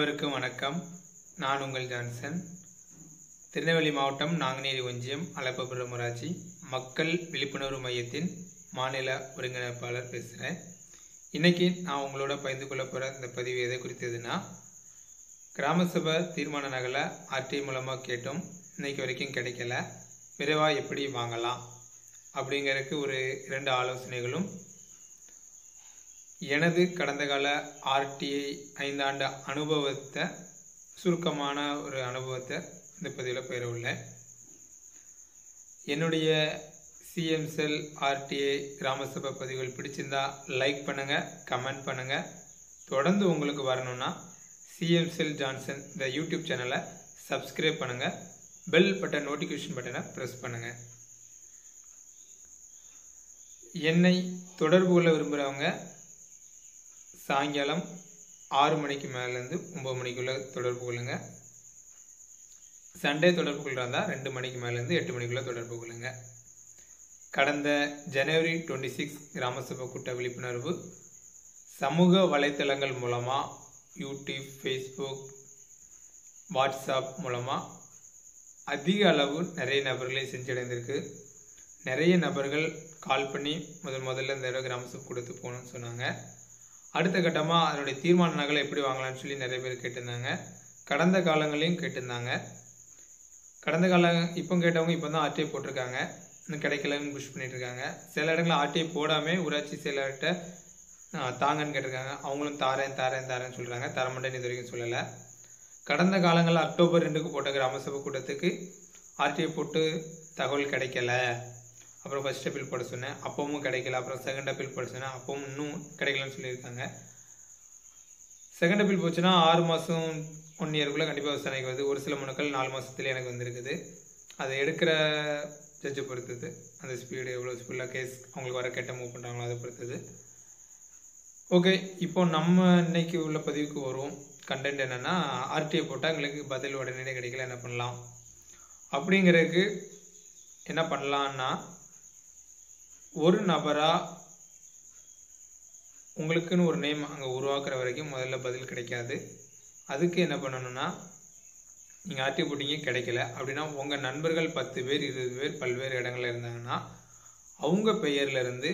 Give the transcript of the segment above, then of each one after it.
அனைவருக்கும் வணக்கம். நான் உங்கள் ஜான்சன். திருநெல்வேலி மாவட்டம் நாங்குநேரி ஒன்றியம் அலப்பபுரம் ஊராட்சி மக்கள் விழிப்புணர்வு மையத்தின் மாநில ஒருங்கிணைப்பாளர் பேசுகிறேன். இன்னைக்கு நான் உங்களோட பகிர்ந்து கொள்ள போகிற இந்த பதிவு எதை குறித்ததுன்னா, கிராம சபை தீர்மான நகலை ஆர்டிஐ மூலமாக கேட்டோம், இன்னைக்கு வரைக்கும் கிடைக்கல, விரைவாக எப்படி வாங்கலாம் அப்படிங்கிறதுக்கு ஒரு 2 ஆலோசனைகளும், எனது கடந்த கால ஆர்டிஐ 5 ஆண்டு அனுபவத்தை, சுருக்கமான ஒரு அனுபவத்தை இந்த பதிவில் பெற உள்ளேன். என்னுடைய சிஎம்செல் ஆர்டிஐ கிராம சபை பதிவுகள் பிடிச்சிருந்தா லைக் பண்ணுங்கள், கமெண்ட் பண்ணுங்கள். தொடர்ந்து உங்களுக்கு வரணும்னா சிஎம்செல் ஜான்சன் இந்த யூடியூப் சேனலை சப்ஸ்கிரைப் பண்ணுங்கள், பெல் பட்டன் நோட்டிஃபிகேஷன் பட்டனை ப்ரெஸ் பண்ணுங்கள். என்னை தொடர்பு கொள்ள விரும்புகிறவங்க சாயங்காலம் 6 மணிக்கு மேலேருந்து 9 மணிக்குள்ளே தொடர்பு கொள்ளுங்க. சண்டே தொடர்பு கொள்கிறதா 2 மணிக்கு மேலேருந்து 8 மணிக்குள்ளே தொடர்பு கொள்ளுங்க. கடந்த ஜனவரி 26 கிராம சபை கூட்ட விழிப்புணர்வு சமூக வலைத்தளங்கள் மூலமாக, யூடியூப், ஃபேஸ்புக், வாட்ஸ்அப் மூலமாக அதிக அளவு நிறைய நபர்களை சென்றடைந்திருக்கு. நிறைய நபர்கள் கால் பண்ணி முதல்ல இந்த தடவை கிராம சபை கொடுத்து போகணும்னு சொன்னாங்க. அடுத்த கட்டமாக அதனுடைய தீர்மான நகலை எப்படி வாங்கலாம்னு சொல்லி நிறைய பேர் கேட்டிருந்தாங்க. கடந்த காலங்களையும் கேட்டிருந்தாங்க. கடந்த காலம் இப்போ கேட்டவங்க இப்போ தான் ஆர்டிஐ போட்டிருக்காங்க, இன்னும் கிடைக்கலன்னு புஷ் பண்ணிட்டு இருக்காங்க. சில இடங்களில் ஆர்டிஐ போடாமல் ஊராட்சி செயலர்கிட்ட தாங்கன்னு கேட்டிருக்காங்க. அவங்களும் தாரேன்னு சொல்கிறாங்க, தரமாட்டேன்னு இது வரைக்கும் சொல்லலை. கடந்த காலங்களில் அக்டோபர் 2க்கு போட்ட கிராம சபை கூட்டத்துக்கு ஆர்டிஐ போட்டு தகவல் கிடைக்கல, அப்புறம் ஃபர்ஸ்ட் அப்பீல் போட சொன்னேன், அப்பவும் கிடைக்கல. அப்புறம் செகண்ட் அப்பீல் போட சொன்னேன், அப்பவும் இன்னும் கிடைக்கலன்னு சொல்லியிருக்காங்க. செகண்ட் அப்பீல் போச்சுன்னா 6 மாதம் 1 இயருக்குள்ளே கண்டிப்பாக விசாரணைக்கு வருது. ஒரு சில மனுக்கள் 4 மாதத்துல எனக்கு வந்திருக்குது. அதை எடுக்கிற ஜட்ஜை பொறுத்தது, அந்த ஸ்பீடு எவ்வளோ ஸ்பீடாக கேஸ் அவங்களுக்கு வர கேட்ட மூவ் பண்ணுறாங்களோ அதை பொறுத்தது. ஓகே, இப்போ நம்ம இன்னைக்கு உள்ள பதிவுக்கு வருவோம். கண்டென்ட் என்னென்னா, ஆர்டிஐ போட்டால் எங்களுக்கு பதில் உடனே கிடைக்கல, என்ன பண்ணலாம் அப்படிங்கிறதுக்கு என்ன பண்ணலான்னா, ஒரு நபராக உங்களுக்குன்னு ஒரு நேம் அங்கே உருவாக்குற வரைக்கும் முதல்ல பதில் கிடைக்காது. அதுக்கு என்ன பண்ணணும்னா, நீங்கள் ஆர்டிஐ போட்டிங்க கிடைக்கல அப்படின்னா, உங்கள் நண்பர்கள் 10 பேர் 20 பேர் பல்வேறு இடங்களில் இருந்தாங்கன்னா அவங்க பெயர்லேருந்து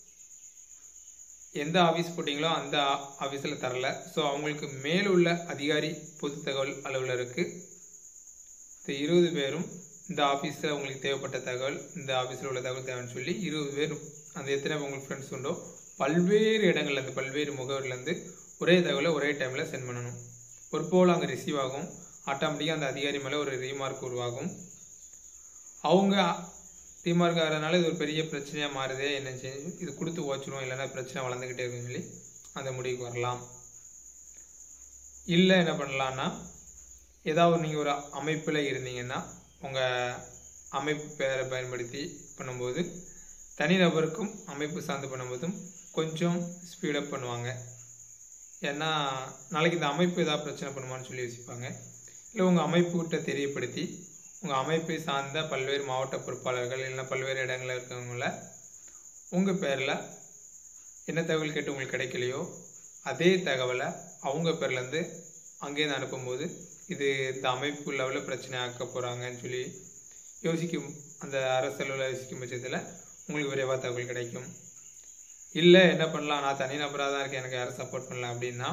எந்த ஆஃபீஸ் போட்டிங்களோ அந்த ஆஃபீஸில் தரல, ஸோ அவங்களுக்கு மேலுள்ள அதிகாரி பொது தகவல் அலுவலருக்கு இந்த 20 பேரும் இந்த ஆஃபீஸில் உங்களுக்கு தேவைப்பட்ட தகவல், இந்த ஆஃபீஸில் உள்ள தகவல் தேவைன்னு சொல்லி 20 பேரும், அந்த எத்தனை உங்களுக்கு ஃப்ரெண்ட்ஸ் உண்டோ பல்வேறு இடங்கள்லேருந்து பல்வேறு முகவரிலேருந்து ஒரே தகவலை ஒரே டைமில் சென்ட் பண்ணணும். ஒரு போல் அங்கே ரிசீவ் ஆகும். ஆட்டோமேட்டிக்காக அந்த அதிகாரி மேலே ஒரு ரீமார்க் உருவாகும். அவங்க ரீமார்க் ஆகிறதுனால இது ஒரு பெரிய பிரச்சனையாக மாறுதே, என்ன செய்ய இது கொடுத்து ஓச்சிடும், இல்லைன்னா பிரச்சனை வளர்ந்துக்கிட்டே இருக்குன்னு சொல்லி அந்த முடிவுக்கு வரலாம். இல்லை என்ன பண்ணலான்னா, ஏதாவது நீங்கள் ஒரு அமைப்பில் இருந்தீங்கன்னா உங்கள் அமைப்பு பேரை பயன்படுத்தி பண்ணும்போது தனிநபருக்கும் அமைப்பு சார்ந்து பண்ணும்போதும் கொஞ்சம் ஸ்பீடப் பண்ணுவாங்க. ஏன்னா நாளைக்கு இந்த அமைப்பு ஏதாவது பிரச்சனை பண்ணுமான்னு சொல்லி யோசிப்பாங்க. இல்லை உங்கள் அமைப்புகிட்ட தெரியப்படுத்தி உங்கள் அமைப்பை சார்ந்த பல்வேறு மாவட்ட பொறுப்பாளர்கள் இல்லைன்னா பல்வேறு இடங்களில் இருக்கிறவங்கள உங்கள் பேரில் என்ன தகவல் கேட்டு உங்களுக்கு கிடைக்கலையோ அதே தகவலை அவங்க பேர்லேருந்து அங்கேருந்து அனுப்பும்போது இது இந்த அமைப்பு லெவலில் பிரச்சனை ஆக்க போகிறாங்கன்னு சொல்லி யோசிக்கும், அந்த அரசு அளவில் யோசிக்கும் பட்சத்தில் உங்களுக்கு விரைவாக தகவல் கிடைக்கும். இல்லை என்ன பண்ணலாம், நான் தனிநபராக தான் இருக்கேன், எனக்கு யாரும் சப்போர்ட் பண்ணலாம் அப்படின்னா,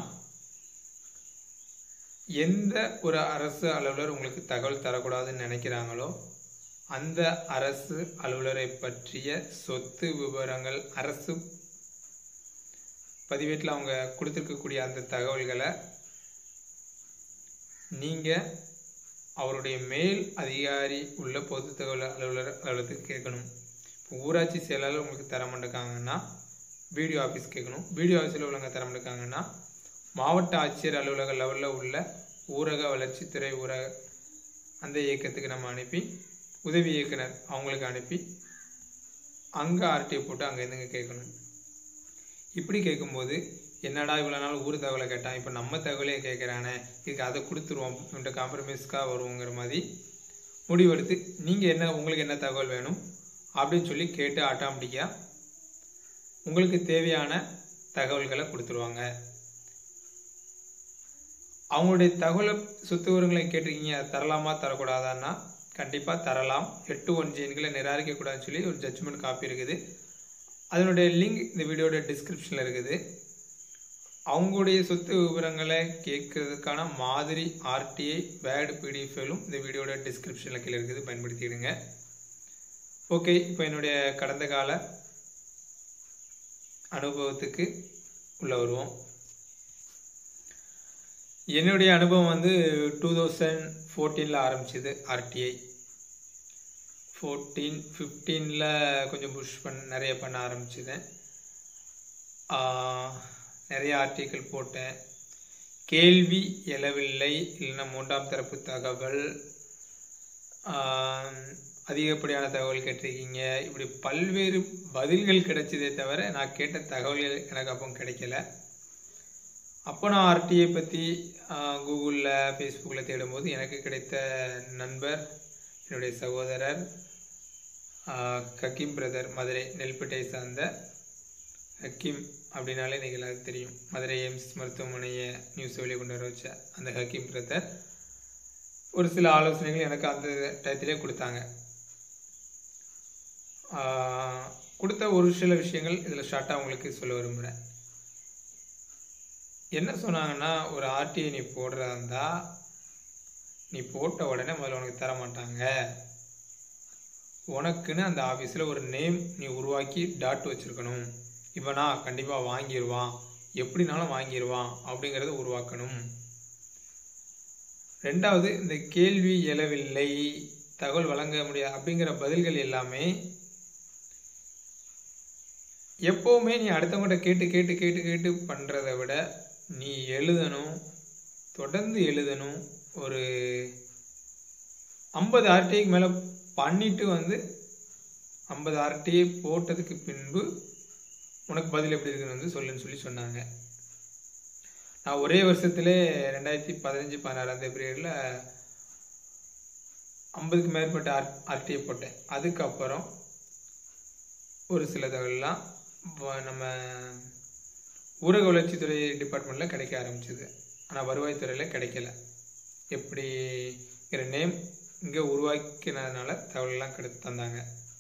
எந்த ஒரு அரசு அலுவலர் உங்களுக்கு தகவல் தரக்கூடாதுன்னு நினைக்கிறாங்களோ அந்த அரசு அலுவலரை பற்றிய சொத்து விவரங்கள், அரசு பதிவேட்டில் அவங்க கொடுத்துருக்கக்கூடிய அந்த தகவல்களை நீங்கள் அவருடைய மேல் அதிகாரி உள்ள பொது தகவல் அலுவலகத்துக்கு கேட்கணும். இப்போ ஊராட்சி செயலாளர் உங்களுக்கு தர மாட்டேங்காங்கன்னா பிடிஓ ஆஃபீஸ் கேட்கணும். பிடிஓ ஆஃபீஸில் உள்ளவங்க தர மாட்டேங்காங்கன்னா மாவட்ட ஆட்சியர் அலுவலக லெவலில் உள்ள ஊரக வளர்ச்சித்துறை ஊரக அந்த இயக்கத்துக்கு நம்ம அனுப்பி, உதவி இயக்குனர் அவங்களுக்கு அனுப்பி அங்கே ஆர்டிஐ போட்டு அங்கேருந்துங்க கேட்கணும். இப்படி கேட்கும்போது என்னடா இவ்வளோ நாள் ஊர் தகவலை கேட்டான், இப்போ நம்ம தகவலே கேட்குறானே, இதுக்கு அதை கொடுத்துருவோம், இவன்ட்ட காம்ப்ரமைஸ்க்காக வருவோங்கிற மாதிரி முடிவெடுத்து நீங்கள் உங்களுக்கு என்ன தகவல் வேணும் அப்படின்னு சொல்லி கேட்டு ஆட்டோமேட்டிக்காக உங்களுக்கு தேவையான தகவல்களை கொடுத்துருவாங்க. அவங்களுடைய தகவல் சொத்து விவரங்களை கேட்டிருக்கீங்க, தரலாமா தரக்கூடாதான்னா கண்டிப்பாக தரலாம். 8(1) எண்களை நிராகரிக்கக்கூடாதுன்னு சொல்லி ஒரு ஜட்ஜ்மெண்ட் காப்பி இருக்குது. அதனுடைய லிங்க் இந்த வீடியோட டிஸ்கிரிப்ஷனில் இருக்குது. அவங்களுடைய சொத்து விவரங்களை கேட்கறதுக்கான மாதிரி RTI வேர்டு PDF ஃபைலும் இந்த வீடியோட டிஸ்கிரிப்ஷனில் கீழே இருக்குது, பயன்படுத்திடுங்க. ஓகே, இப்போ என்னுடைய கடந்த கால அனுபவத்துக்கு உள்ள வருவோம். என்னுடைய அனுபவம் வந்து 2014 ஆரம்பிச்சது. RTI 15ல் கொஞ்சம் புஷ் நிறைய பண்ண ஆரம்பிச்சிட்டேன். நிறைய ஆர்டிக்கிள் போட்டேன். கேள்வி எழவில்லை, இல்லைன்னா 3ஆம் தரப்பு தகவல், அதிகப்படியான தகவல் கேட்டிருக்கீங்க, இப்படி பல்வேறு பதில்கள் கிடைச்சதே தவிர நான் கேட்ட தகவல்கள் எனக்கு அப்போ கிடைக்கல. அப்போ நான் RTI பற்றி கூகுளில் ஃபேஸ்புக்கில் தேடும்போது எனக்கு கிடைத்த நண்பர், என்னுடைய சகோதரர் ஹக்கீம் பிரதர், மதுரை நெல்பேட்டை சார்ந்த ஹக்கீம் அப்படின்னாலே இன்றைக்கி எல்லாருக்கும் தெரியும். மதுரை எய்ம்ஸ் மருத்துவமனையை நியூஸ் வெளியே கொண்டு வர வச்ச அந்த ஹக்கீம் பிரதர் ஒரு சில ஆலோசனைகள் எனக்கு அந்த டயத்திலே கொடுத்தாங்க. கொடுத்த ஒரு சில விஷயங்கள் இதில் ஷார்ட்டாக உங்களுக்கு சொல்ல விரும்புகிறேன். என்ன சொன்னாங்கன்னா, ஒரு RTI நீ போடுறதா இருந்தால் நீ போட்ட உடனே முதல்ல உனக்கு தர மாட்டாங்க. உனக்குன்னு அந்த ஆஃபீஸில் ஒரு நேம் நீ உருவாக்கி டாட் வச்சுருக்கணும். இவனா கண்டிப்பாக வாங்கிடுவான், எப்படினாலும் வாங்கிடுவான் அப்படிங்கிறத உருவாக்கணும். ரெண்டாவது, இந்த கேள்வி எழவில்லை, தகவல் வழங்க முடியாது அப்படிங்கிற பதில்கள் எல்லாமே எப்போவுமே நீ அடுத்தவங்கள்ட்ட கேட்டு கேட்டு கேட்டு கேட்டு பண்ணுறதை விட நீ எழுதணும், தொடர்ந்து எழுதணும். ஒரு 50 RTIக்கு மேலே பண்ணிட்டு வந்து 50 RTI போட்டதுக்கு பின்பு உனக்கு பதில் எப்படி இருக்குன்னு வந்து சொல்லுன்னு சொல்லி சொன்னாங்க. நான் ஒரே வருஷத்துல 2015-16 பீரியடில் 50க்கு மேற்பட்ட RTI போட்டேன். அதுக்கப்புறம் ஒரு சில தகவல்லாம் நம்ம ஊரக வளர்ச்சித்துறை டிபார்ட்மெண்ட்டில் கிடைக்க ஆரம்பிச்சிது. ஆனால் வருவாய்த்துறையில் கிடைக்கல. எப்படிங்கிற நேம் இங்கே உருவாக்கினதுனால தகவலெல்லாம் தந்தாங்க.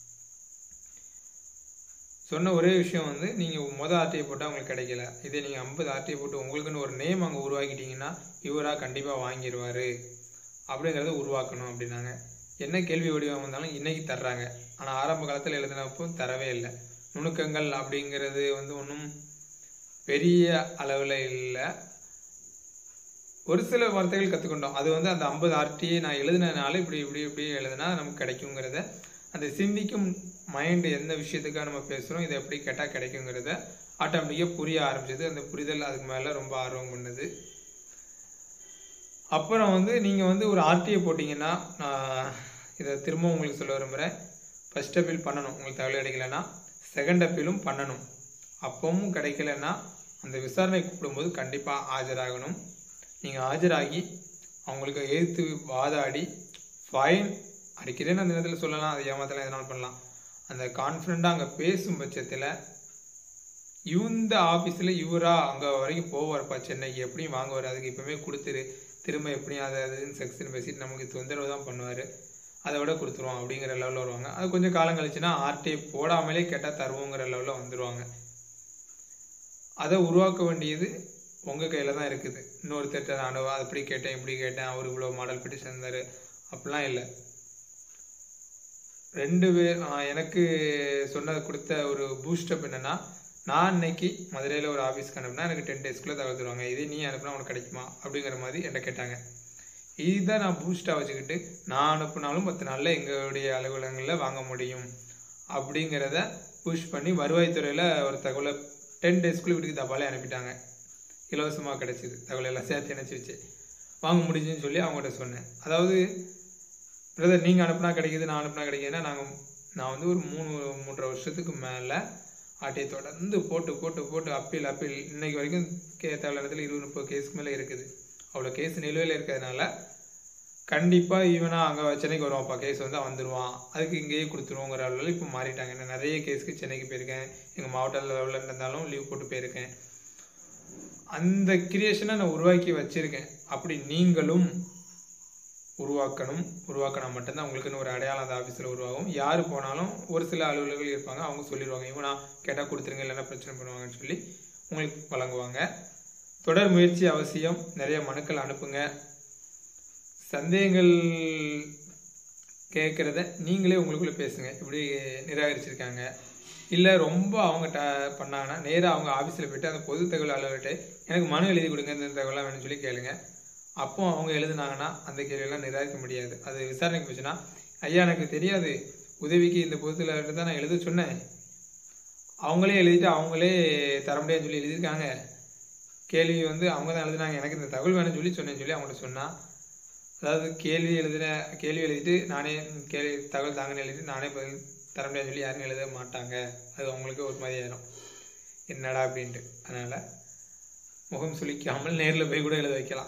சொன்ன ஒரே விஷயம் வந்து, நீங்கள் மொதல் RTI போட்டால் உங்களுக்கு கிடைக்கல, இதே நீங்கள் 50 RTI போட்டு உங்களுக்குன்னு ஒரு நேம் அங்கே உருவாக்கிட்டீங்கன்னா இவராக கண்டிப்பாக வாங்கிடுவார் அப்படிங்கிறத உருவாக்கணும் அப்படின்னாங்க. என்ன கேள்வி வடிவம் வந்தாலும் இன்றைக்கி தர்றாங்க. ஆனால் ஆரம்ப காலத்தில் எழுதினப்போ தரவே இல்லை. நுணுக்கங்கள் அப்படிங்கிறது வந்து ஒன்றும் பெரிய அளவில் இல்லை. ஒரு சில வார்த்தைகள் கற்றுக்கொண்டோம். அது வந்து அந்த 50 RTI நான் எழுதினதுனால இப்படி இப்படி இப்படி எழுதுனா நமக்கு கிடைக்குங்கிறத, அந்த சிந்திக்கும் மைண்டு எந்த விஷயத்துக்காக நம்ம பேசுகிறோம், இதை எப்படி கேட்டால் கிடைக்குங்கிறத ஆட்டோமேட்டிக்காக புரிய ஆரம்பிச்சது. அந்த புரிதல் அதுக்கு மேலே ரொம்ப ஆர்வம் பண்ணுது. அப்புறம் வந்து நீங்கள் வந்து ஒரு RTI போட்டிங்கன்னா, நான் இதை திரும்ப உங்களுக்கு சொல்ல விரும்புகிறேன். ஃபர்ஸ்ட் அப்பீல் பண்ணணும். உங்களுக்கு தகவல் கிடைக்கலன்னா செகண்ட் அப்பீலும் பண்ணணும். அப்பவும் கிடைக்கலன்னா அந்த விசாரணை கூப்பிடும்போது கண்டிப்பாக ஆஜராகணும். நீங்கள் ஆஜராகி அவங்களுக்கு எதிர்த்து வாதாடி ஃபைன் அடிக்கிறேன்னு அந்த நேரத்தில் சொல்லலாம். அதை ஏமாத்தலாம், எதனாலும் பண்ணலாம். அந்த கான்ஃபிடண்ட்டாக அங்கே பேசும் பட்சத்தில் இந்த ஆஃபீஸில் இவரா அங்கே வரைக்கும் போவார்ப்பா, சென்னைக்கு எப்படியும் வாங்குவார், அதுக்கு இப்போவே கொடுத்துரு, திரும்ப எப்படியும் அதுன்னு செக்ஷன் பேசிட்டு நமக்கு தொந்தரவு தான் பண்ணுவார், அதை விட கொடுத்துருவோம் அப்படிங்கிற லெவலில் வருவாங்க. அது கொஞ்சம் காலம் கழிச்சுன்னா RTI போடாமலே கேட்டால் தருவோங்கிற லெவலில் வந்துடுவாங்க. அதை உருவாக்க வேண்டியது உங்கள் கையில் தான் இருக்குது. இன்னொருத்தர் நான் அப்படி கேட்டேன் இப்படி கேட்டேன், அவர் இவ்வளோ மாடல் பெட்டிஷன் இருந்தார் அப்படிலாம் இல்லை. 2 பேர் எனக்கு சொன்னது கொடுத்த ஒரு பூஸ்டப் என்னென்னா, நான் இன்னைக்கு மதுரையில் ஒரு ஆஃபீஸ்க்கு அனுப்புனா எனக்கு 10 டேஸ்க்குள்ளே தகவல் தருவாங்க, இதே நீ அனுப்புனா உனக்கு கிடைக்குமா அப்படிங்கிற மாதிரி என்கிட்ட கேட்டாங்க. இதுதான் நான் பூஸ்டாக வச்சுக்கிட்டு நான் அனுப்புனாலும் 10 நாளில் எங்களுடைய அலுவலகங்களில் வாங்க முடியும் அப்படிங்கிறத புஷ் பண்ணி வருவாய்த்துறையில் ஒரு தகவலை 10 டேஸ்க்குள்ளே வீட்டுக்கு தபாலே அனுப்பிட்டாங்க. இலவசமாக கிடைச்சிது. தகவல் எல்லாம் சேர்த்து இணைச்சி வச்சு வாங்க முடிஞ்சுன்னு சொல்லி அவங்ககிட்ட சொன்னேன். அதாவது பிரதர் நீங்கள் அனுப்புனா கிடைக்கிது, நான் அனுப்புனா கிடைக்குதுன்னா நான் வந்து ஒரு 3-3.5 வருஷத்துக்கு மேலே RTI தொடர்ந்து போட்டு போட்டு போட்டு அப்பீல் இன்னைக்கு வரைக்கும் தேவையான இடத்துல 20-30 கேஸுக்கு மேலே இருக்குது. அவ்வளோ கேஸ் நிலுவையில் இருக்கிறதுனால கண்டிப்பாக ஈவனாக அங்கே சென்னைக்கு வருவான்ப்பா, கேஸ் வந்து வந்துடுவான், அதுக்கு இங்கேயே கொடுத்துருவோங்கிற அளவில் இப்போ மாறிட்டாங்க. நான் நிறைய கேஸுக்கு சென்னைக்கு போயிருக்கேன், எங்கள் மாவட்ட லெவலில் இருந்தாலும் லீவ் போட்டு போயிருக்கேன். அந்த கிரியேஷனை நான் உருவாக்கி வச்சிருக்கேன். அப்படி நீங்களும் உருவாக்கினா மட்டும்தான் உங்களுக்குன்னு ஒரு அடையாளம் அந்த ஆஃபீஸில் உருவாகும். யார் போனாலும் ஒரு சில அலுவலர்கள் இருப்பாங்க, அவங்க சொல்லிடுவாங்க, இவனா கேட்டால் கொடுத்துருங்க, இல்லைன்னா பிரச்சனை பண்ணுவாங்கன்னு சொல்லி உங்களுக்கு வழங்குவாங்க. தொடர் முயற்சி அவசியம். நிறைய மனுக்கள் அனுப்புங்க. சந்தேகங்கள் கேட்குறத நீங்களே உங்களுக்குள்ளே பேசுங்க. இப்படி நிராகரிச்சிருக்காங்க, இல்லை ரொம்ப அவங்க பண்ணாங்கன்னா நேராக அவங்க ஆஃபீஸில் போய்ட்டு அந்த பொது தகவல் அலுவலர்கிட்ட எனக்கு மனு எழுதி கொடுங்க, இந்த தகவலாம் வேணும்னு சொல்லி கேளுங்க. அப்போ அவங்க எழுதுனாங்கன்னா அந்த கேள்வியெல்லாம் நிராகரிக்க முடியாது. அது விசாரணைக்கு போச்சுன்னா, ஐயா எனக்கு தெரியாது, உதவிக்கு இந்த பொது தகவல்கிட்ட தான் நான் எழுத சொன்னேன், அவங்களே எழுதிட்டு அவங்களே தர முடியாதுன்னு சொல்லி எழுதியிருக்காங்க, கேள்வி அவங்க தான் எழுதுனாங்க, எனக்கு இந்த தகவல் வேணும்னு சொன்னேன்னு சொல்லி அவங்கள்ட்ட சொன்னால், அதாவது கேள்வி எழுதிட்டு நானே தகவல் தாங்கன்னு எழுதிட்டு நானே பதில் தர முடியாதுன்னு சொல்லி யாரும் எழுத மாட்டாங்க. அது அவங்களுக்கு ஒரு மாதிரி ஆயிரும், என்னடா அப்படின்ட்டு. அதனால் முகம் சுளிக்காமல் நேரில் போய் கூட எழுத வைக்கலாம்.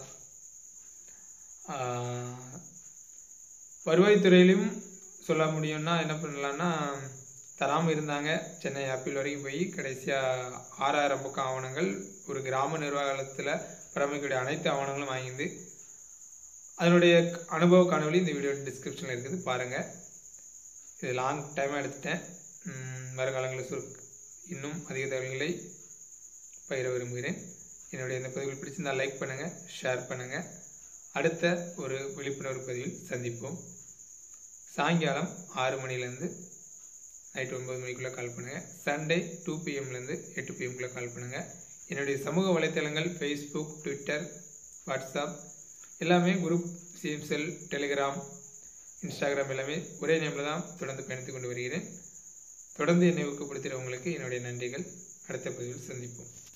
வருவாய்த்துறையிலும் சொல்ல முடியும்னா என்ன பண்ணலான்னா, தராமல் இருந்தாங்க, சென்னை அப்பீல் வரைக்கும் போய் கடைசியாக 6000 பக்கம் ஆவணங்கள் ஒரு கிராம நிர்வாகத்தில் பராமரிக்கக்கூடிய அனைத்து ஆவணங்களும் வாங்கிந்து அதனுடைய அனுபவ காணொலி இந்த வீடியோ டிஸ்கிரிப்ஷனில் இருக்குது, பாருங்கள். இது லாங் டைமாக எடுத்துட்டேன். வருங்காலங்களில் இன்னும் அதிக தகவல்களை பகிர விரும்புகிறேன். என்னுடைய இந்த பதிவில் பிடிச்சிருந்தால் லைக் பண்ணுங்கள், ஷேர் பண்ணுங்கள். அடுத்த ஒரு விழிப்புணர்வு பதிவில் சந்திப்போம். சாயங்காலம் 6 மணிலேருந்து நைட் 9 மணிக்குள்ளே கால் பண்ணுங்கள். சண்டே 2 PM-லேருந்து 8 PM-குள்ளே கால் பண்ணுங்கள். என்னுடைய சமூக வலைத்தளங்கள் ஃபேஸ்புக், ட்விட்டர், வாட்ஸ்அப் எல்லாமே குரூப், சிஎம்செல், டெலிகிராம், இன்ஸ்டாகிராம் எல்லாமே ஒரே நேமில் தான் தொடர்ந்து பயணித்து கொண்டு வருகிறேன். தொடர்ந்து என்னை ஊக்கப்படுத்துகிறவங்களுக்கு என்னுடைய நன்றிகள். அடுத்த பதிவில் சந்திப்போம்.